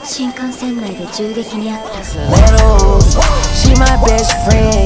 新幹線内で銃撃にあった。 She my best friend,